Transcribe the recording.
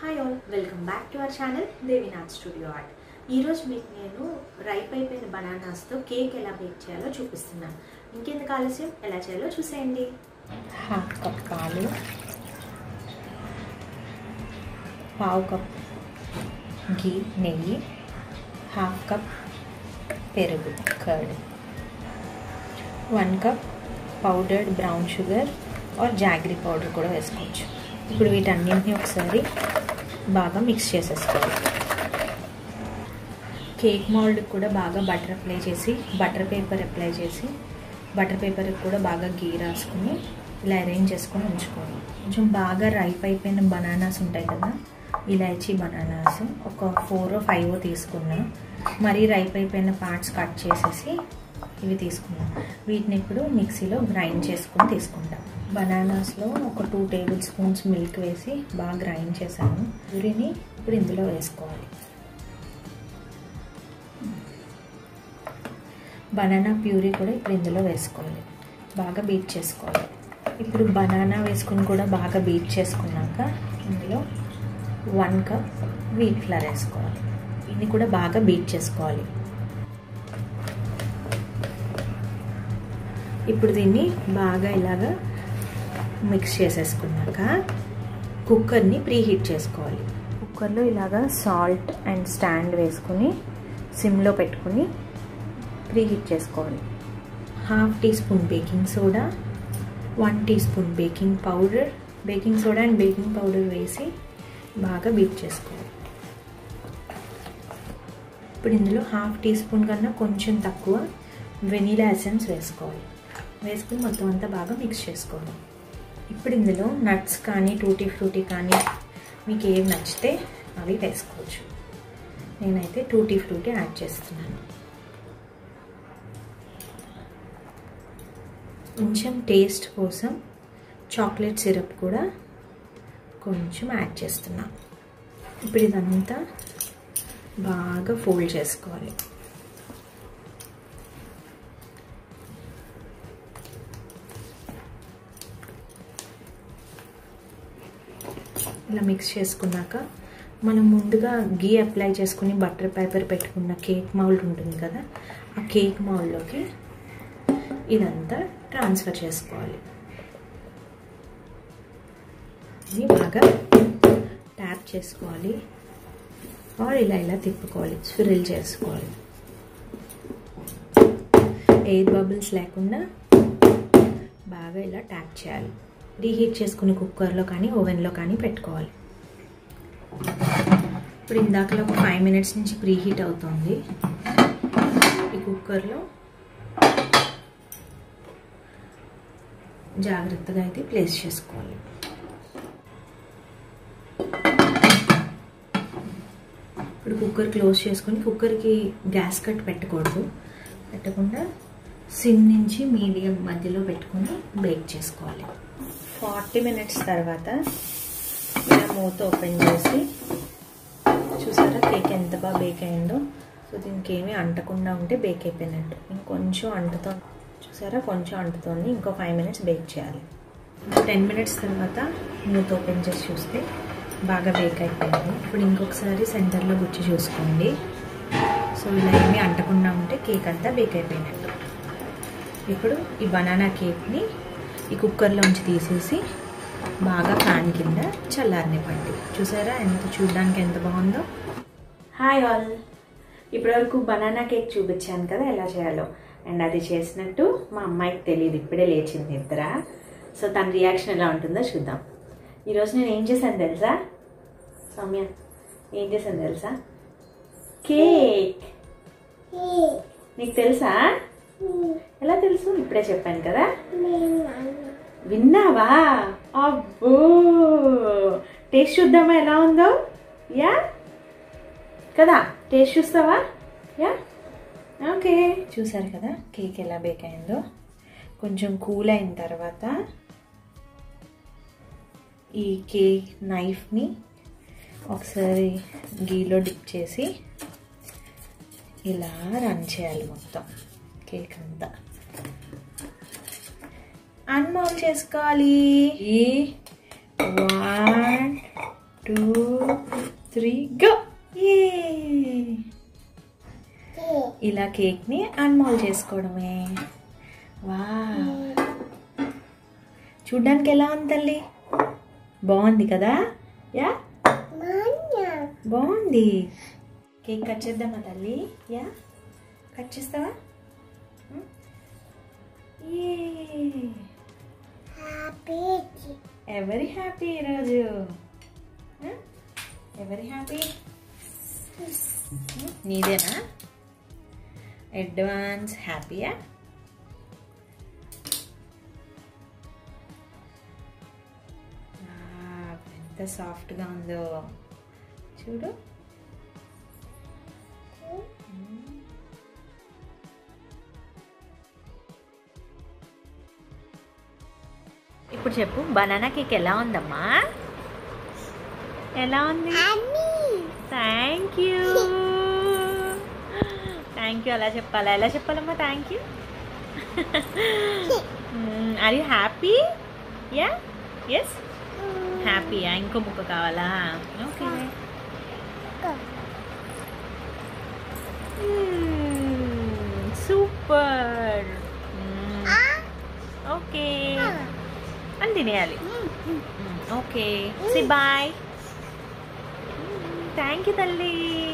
Hi all, welcome back to our channel Devinath studio art. ఈరోజు మీకు నేను రైప్ అయిపోయిన బనానాస్తో కేక్ ఎలా బేక్ చేయాలో చూపిస్తున్నాను. ఇంకెందుకు ఆలస్యం, ఎలా చేయాలో చూసేయండి. హాఫ్ కప్ పాలు, పావు కప్ ఘీ నెయ్యి, హాఫ్ కప్ పెరుగు curd, 1 cup powdered brown sugar or jaggery powder కూడా వేసుకోవచ్చు. ఇప్పుడు వీటన్నింటినీ ఒకసారి బాగా మిక్స్ చేసేసుకోవాలి. కేక్ మౌల్డ్కి కూడా బాగా బటర్ అప్లై చేసి బటర్ పేపర్కి కూడా బాగా గీ రాసుకుని ఇలా అరేంజ్ చేసుకొని ఉంచుకోవాలి. కొంచెం బాగా రైప్ అయిపోయిన బనానాస్ ఉంటాయి కదా, ఇలాచీ బనానాస్ ఒక 4 or 5 తీసుకున్నా. మరీ రైప్ అయిపోయిన పార్ట్స్ కట్ చేసేసి ఇవి తీసుకున్నాం. వీటిని ఇప్పుడు మిక్సీలో గ్రైండ్ చేసుకొని తీసుకుంటాం. బనానాస్లో ఒక 2 టేబుల్ స్పూన్స్ మిల్క్ వేసి బాగా గ్రైండ్ చేశాను. ప్యూరీని ఇప్పుడు ఇందులో వేసుకోవాలి. బనానా ప్యూరీ కూడా ఇప్పుడు ఇందులో వేసుకోవాలి. బాగా బీట్ చేసుకోవాలి. ఇప్పుడు బనానా వేసుకుని కూడా బాగా బీట్ చేసుకున్నాక ఇందులో 1 కప్ వీట్ ఫ్లవర్ వేసుకోవాలి. ఇది కూడా బాగా బీట్ చేసుకోవాలి. ఇప్పుడు దీన్ని బాగా ఇలాగా మిక్స్ చేసేసుకున్నాక కుక్కర్ని ప్రీహీట్ చేసుకోవాలి. కుక్కర్లో ఇలాగా సాల్ట్ అండ్ స్టాండ్ వేసుకుని సిమ్లో పెట్టుకుని ప్రీహీట్ చేసుకోవాలి. 1/2 teaspoon baking soda, 1 teaspoon baking soda and baking powder వేసి బాగా బీట్ చేసుకోవాలి. ఇప్పుడు ఇందులో 1/2 టీ స్పూన్ కన్నా కొంచెం తక్కువ వెనీలా ఎసెన్స్ వేసుకోవాలి. వేసుకుని మొత్తం అంతా బాగా మిక్స్ చేసుకోవాలి. ఇప్పుడు ఇందులో నట్స్ కానీ టూటీ ఫ్రూటీ కానీ మీకు ఏవి నచ్చితే అవి వేసుకోవచ్చు. నేనైతే టూటీ ఫ్రూటీ యాడ్ చేస్తున్నాను. కొంచెం టేస్ట్ కోసం చాక్లెట్ సిరప్ కూడా కొంచెం యాడ్ చేస్తున్నాను. ఇప్పుడు ఇదంతా బాగా ఫోల్డ్ చేసుకోవాలి. ఇలా మిక్స్ చేసుకున్నాక మనం ముందుగా గీ అప్లై చేసుకుని బటర్ పేపర్ పెట్టుకున్న కేక్ మౌల్డ్ ఉంటుంది కదా, ఆ కేక్ మౌల్డ్లోకి ఇదంతా ట్రాన్స్ఫర్ చేసుకోవాలి. ఇది బాగా ట్యాప్ చేసుకోవాలి ఆర్ ఇలా తిప్పుకోవాలి, స్విరిల్ చేసుకోవాలి. ఎయిర్ బబుల్స్ లేకుండా బాగా ఇలా ట్యాప్ చేయాలి. రీహీట్ చేసుకుని కుక్కర్లో కానీ ఓవెన్లో కానీ పెట్టుకోవాలి. ఇప్పుడు ఇందాకలో ఒక 5 minutes నుంచి ప్రీహీట్ అవుతుంది. ఈ కుక్కర్లో జాగ్రత్తగా అయితే ప్లేస్ చేసుకోవాలి. ఇప్పుడు కుక్కర్ క్లోజ్ చేసుకొని కుక్కర్కి గ్యాస్ కట్ పెట్టకుండా సిమ్ నుంచి మీడియం మధ్యలో పెట్టుకొని బేక్ చేసుకోవాలి. 40 minutes తర్వాత ఇలా మూత ఓపెన్ చేసి చూసారా కేక్ ఎంత బాగా బేక్ అయిందో. సో దీనికి ఏమీ అంటకుండా ఉంటే బేక్ అయిపోయినట్టు. ఇంకొంచెం అంటుతోంది, చూసారా కొంచెం అంటుతోంది. ఇంకో 5 minutes బేక్ చేయాలి. 10 minutes తర్వాత మూత ఓపెన్ చేసి చూస్తే బాగా బేక్ అయిపోయింది. ఇప్పుడు ఇంకొకసారి సెంటర్లో గుచ్చి చూసుకోండి. సో ఇలా ఏమీ అంటకుండా ఉంటే కేక్ అంతా బేక్ అయిపోయినట్టు. ఇప్పుడు ఈ బనానా కేక్ని ఈ కుక్కర్లోంచి తీసేసి బాగా ఫ్యాన్ కింద చల్లారనివ్వండి. చూసారా చూడడానికి ఎంత బాగుందో. హాయ్ ఆల్, ఇప్పటివరకు బనానా కేక్ చూపించాను కదా ఎలా చేయాలో. అండ్ అది చేసినట్టు మా అమ్మాయికి తెలియదు, ఇప్పుడే లేచింది నిద్ర. సో తన రియాక్షన్ ఎలా ఉంటుందో చూద్దాం. ఈరోజు నేను ఏం చేశాను తెలుసా సౌమ్య, ఏం చేశాను తెలుసా? కేక్. నీకు తెలుసా? ఎలా తెలుసు? ఇప్పుడే చెప్పాను కదా. విన్నావా? అబ్బో, టేస్ట్ చూద్దామా ఎలా ఉందో? యా కదా, టేస్ట్ చూస్తావా? Yeah okay. చూసారు కదా కేక్ ఎలా బేక్ అయిందో. కొంచెం కూల్ అయిన తర్వాత ఈ కేక్ నైఫ్ని ఒకసారి గీలో డిప్ చేసి ఇలా రన్ చేయాలి మొత్తం కేక్ అంతా. అన్మౌల్ చేసుకోవాలి. 1 2 3 గో. ఇలా కేక్ని అన్మాల్ చేసుకోవడమే. వా, చూడ్డానికి ఎలా ఉంది తల్లి? బాగుంది కదా? యా బాగుంది. కేక్ కట్ చేద్దామా తల్లి? యా కట్ చేస్తావా? ఎవరి హ్యాపీ ఈరోజు? ఎవరి హ్యాపీ? నీదేనా? అడ్వాన్స్ హ్యాపీయా? ఎంత సాఫ్ట్గా ఉందో చూడు. ఇప్పుడు చెప్పు, బనానా కేక్ ఎలా ఉందమ్మా? ఎలా ఉంది? Thank you. థ్యాంక్ యూ అలా చెప్పాలా? ఎలా చెప్పాలమ్మా thank you? Are you happy? Yeah yes హ్యాపీయా? ఇంకో ముక్క కావాలా? ఓకే. సూపర్. ఓకే అని తినేయాలి. Okay, say bye. Thank you తల్లి.